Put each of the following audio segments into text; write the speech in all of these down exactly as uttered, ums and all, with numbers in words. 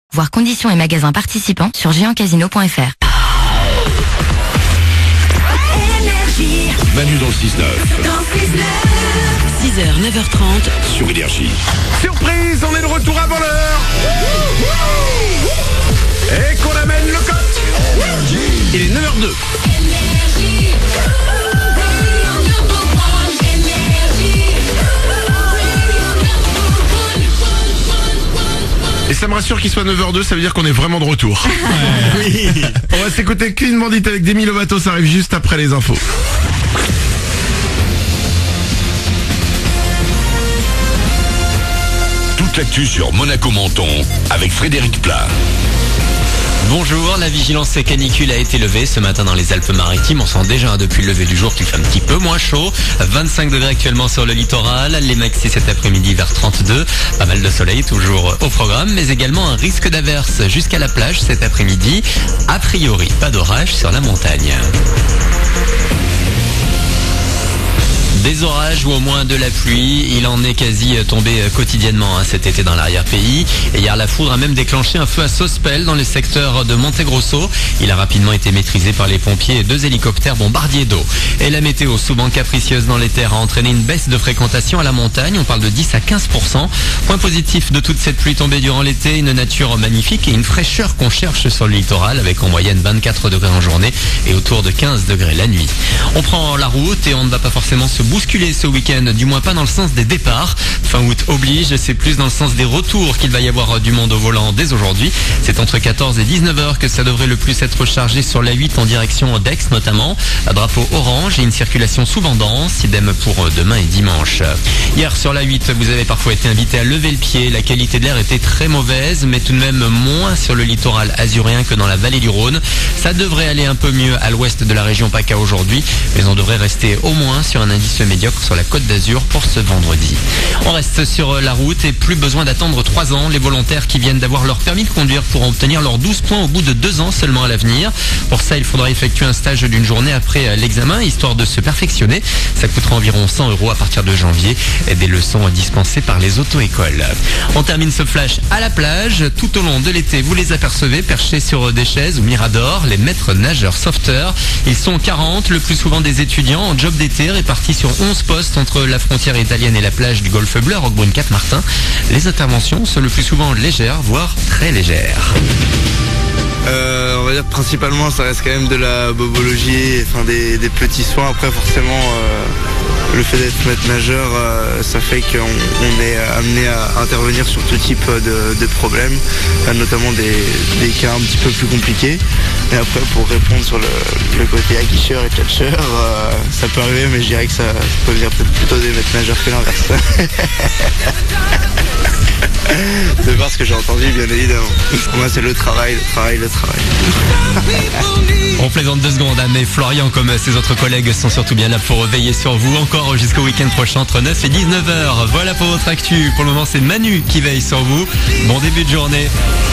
Voir conditions et magasins participants sur géant casino point f r. Manu dans le six neuf. six heures, neuf heures trente. Sur Énergie. Surprise, on est de retour avant l'heure. Et qu'on amène le cote. Il est neuf heures deux. Et ça me rassure qu'il soit neuf heures deux, ça veut dire qu'on est vraiment de retour. Oui. On va s'écouter Clean Bandit avec Demi Lovato, ça arrive juste après les infos. Toute l'actu sur Monaco Menton avec Frédéric Plat. Bonjour, la vigilance canicule a été levée ce matin dans les Alpes-Maritimes. On sent déjà depuis le lever du jour qu'il fait un petit peu moins chaud. vingt-cinq degrés actuellement sur le littoral. Les maxi cet après-midi vers trente-deux. Pas mal de soleil toujours au programme, mais également un risque d'averse jusqu'à la plage cet après-midi. A priori, pas d'orage sur la montagne. Des orages ou au moins de la pluie, il en est quasi tombé quotidiennement hein, cet été dans l'arrière-pays. Et hier, la foudre a même déclenché un feu à Sospel dans le secteur de Montegrosso. Il a rapidement été maîtrisé par les pompiers et deux hélicoptères bombardiers d'eau. Et la météo souvent capricieuse dans les terres a entraîné une baisse de fréquentation à la montagne. On parle de dix à quinze pour cent. Point positif de toute cette pluie tombée durant l'été, une nature magnifique et une fraîcheur qu'on cherche sur le littoral avec en moyenne vingt-quatre degrés en journée et autour de quinze degrés la nuit. On prend la route et on ne va pas forcément se bousculer ce week-end, du moins pas dans le sens des départs. Fin août oblige, c'est plus dans le sens des retours qu'il va y avoir du monde au volant dès aujourd'hui. C'est entre quatorze et dix-neuf heures que ça devrait le plus être chargé sur la huit en direction d'Aix notamment. Un drapeau orange et une circulation souvent dense, idem pour demain et dimanche. Hier sur la huit, vous avez parfois été invité à lever le pied. La qualité de l'air était très mauvaise, mais tout de même moins sur le littoral azuréen que dans la vallée du Rhône. Ça devrait aller un peu mieux à l'ouest de la région PACA aujourd'hui, mais on devrait rester au moins sur un indice médiocre sur la Côte d'Azur pour ce vendredi. On reste sur la route et plus besoin d'attendre trois ans. Les volontaires qui viennent d'avoir leur permis de conduire pourront obtenir leurs douze points au bout de deux ans seulement à l'avenir. Pour ça, il faudra effectuer un stage d'une journée après l'examen, histoire de se perfectionner. Ça coûtera environ cent euros à partir de janvier. Et des leçons dispensées par les auto-écoles. On termine ce flash à la plage. Tout au long de l'été, vous les apercevez perchés sur des chaises ou miradors, les maîtres nageurs sauveteurs. Ils sont quarante, le plus souvent des étudiants en job d'été répartis sur onze postes entre la frontière italienne et la plage du Golfe Bleu à Roquebrune-Cap-Martin. Les interventions sont le plus souvent légères, voire très légères. Euh, on va dire principalement ça reste quand même de la bobologie, enfin des, des petits soins. Après forcément euh, le fait d'être maître nageur euh, ça fait qu'on on est amené à intervenir sur tout type de, de problèmes, euh, notamment des, des cas un petit peu plus compliqués. Et après pour répondre sur le, le côté aguicheur et catcheur, euh, ça peut arriver mais je dirais que ça, ça peut venir peut-être plutôt des maîtres nageurs que l'inverse. De voir ce que j'ai entendu, bien évidemment. Pour moi, c'est le travail, le travail, le travail. On plaisante deux secondes, mais Florian, comme ses autres collègues, sont surtout bien là pour veiller sur vous encore jusqu'au week-end prochain entre neuf et dix-neuf heures. Voilà pour votre actu. Pour le moment, c'est Manu qui veille sur vous. Bon début de journée.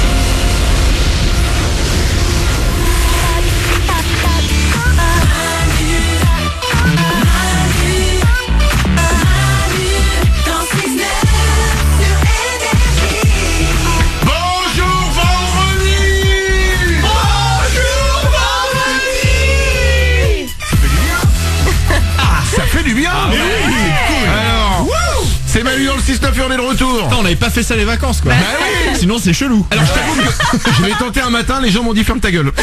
C'est Manu dans le six neuf et on est de retour. Non, on n'avait pas fait ça les vacances quoi. Bah oui. Sinon c'est chelou. Alors je t'avoue que je l'ai tenté un matin, les gens m'ont dit ferme ta gueule.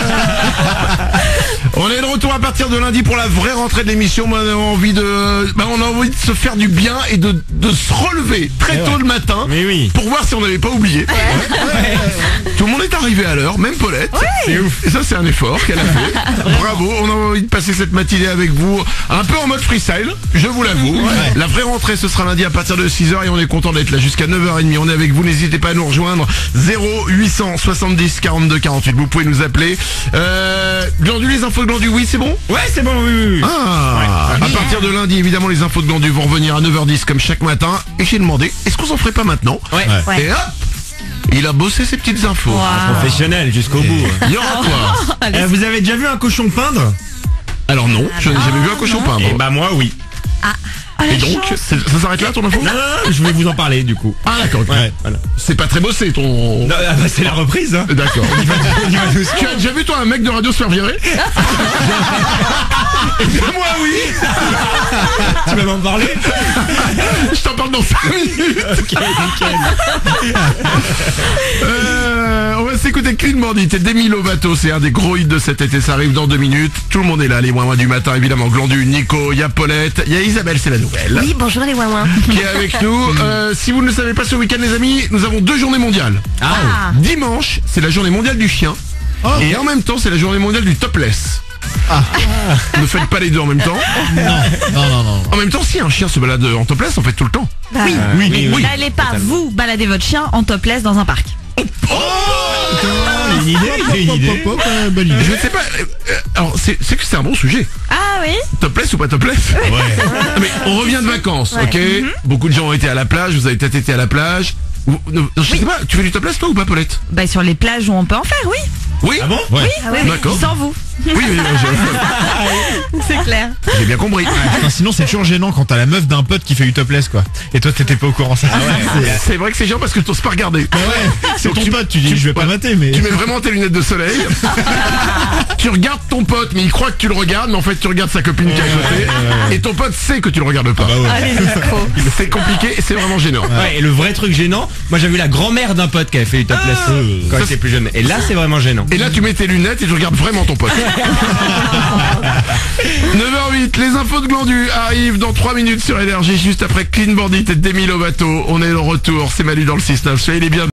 On est de retour à partir de lundi pour la vraie rentrée de l'émission. On a envie de, bah on a envie de se faire du bien et de, de se relever très tôt le matin. Mais oui. Pour voir si on n'avait pas oublié. Ouais. Tout le monde est arrivé à l'heure, même Paulette. Ouais. C'est ouf. Et ça c'est un effort qu'elle a fait. Bravo. On a envie de passer cette matinée avec vous, un peu en mode freestyle, je vous l'avoue. Ouais. La vraie rentrée ce sera lundi à partir de six heures et on est content d'être là jusqu'à neuf heures trente. On est avec vous, n'hésitez pas à nous rejoindre. Zéro huit cent soixante-dix quarante-deux quarante-huit. Vous pouvez nous appeler. Euh, Glandu, les infos de Glandu, oui c'est bon? Ouais c'est bon, oui oui, oui. Ah, ouais. À partir de lundi évidemment les infos de Glandu vont revenir à neuf heures dix comme chaque matin. Et j'ai demandé, est-ce qu'on s'en ferait pas maintenant? Ouais. Ouais. Et hop, il a bossé ses petites infos. Wow. Professionnel jusqu'au bout. Il y aura quoi? Euh, vous avez déjà vu un cochon peindre? Alors non, je n'ai jamais vu un cochon peindre. Et bah moi oui. Ah, Et donc, c'est- ça s'arrête là ton info? Non, non, non, je voulais vous en parler du coup. Ah d'accord, ok. Ouais, voilà. C'est pas très bossé ton... Non, ah, bah, c'est la reprise, hein. D'accord. On y va, on y va doucement. Tu as déjà vu toi un mec de radio se faire virer? Eh bien, moi oui. Tu vas m'en parler? Je t'en parle dans cinq minutes. Ok, nickel. Euh, on va s'écouter Clean Bandit et Demi Lovato, c'est un des gros hits de cet été, ça arrive dans deux minutes. Tout le monde est là, les moins du matin évidemment, Glandu, Nico, il y a Paulette, il y a Isabelle, c'est la nouvelle, Oui, bonjour les ouin qui est avec nous. Euh, si vous ne le savez pas, ce week-end les amis, nous avons deux journées mondiales. Ah. Dimanche, c'est la journée mondiale du chien. Et en même temps, c'est la journée mondiale du topless. Ah. Ne faites pas les deux en même temps. Non, non, non. En même temps, si un chien se balade en topless, en fait tout le temps. Oui, Oui, oui, oui. N'allez pas vous balader votre chien en topless dans un parc. Une idée, j'ai une idée. Bonne idée. Je ne sais pas. euh, euh, alors, c'est c'est que c'est un bon sujet. Ah oui. Topless ou pas topless? Ouais. Non, mais on revient de vacances, ok? Beaucoup de gens ont été à la plage, vous avez peut-être été à la plage. Ou- non, je sais pas, tu fais du topless toi ou pas, Paulette? Bah sur les plages où on peut en faire, oui. Oui. Ah bon? Ouais. Ah oui, oui. D'accord. Sans vous. Oui, oui, oui, j'ai- C'est clair. j'ai bien compris. Putain, sinon c'est toujours gênant quand t'as la meuf d'un pote qui fait du topless quoi. Et toi t'étais pas au courant ça. C'est C'est vrai que c'est chiant parce que t'oses pas regarder. bah ouais, c'est Donc ton tu- pote, tu dis tu- je vais pas ouais. mater mais. Tu mets vraiment tes lunettes de soleil. Tu regardes ton pote, mais il croit que tu le regardes, mais en fait tu regardes sa copine qui est à côté. Et ton pote sait que tu le regardes pas. Bah ouais. Allez, les accros. C'est compliqué et c'est vraiment gênant. Ouais, et le vrai truc gênant, moi j'ai vu la grand-mère d'un pote qui avait fait du topless quand il était plus jeune. Et là c'est vraiment gênant. Et là tu mets tes lunettes et tu regardes vraiment ton pote. neuf heures huit, les infos de Glandu arrivent dans trois minutes sur Énergie, juste après Clean Bandit et Demi Lovato. On est de retour, c'est Manu dans le six neuf, soyez les bienvenus.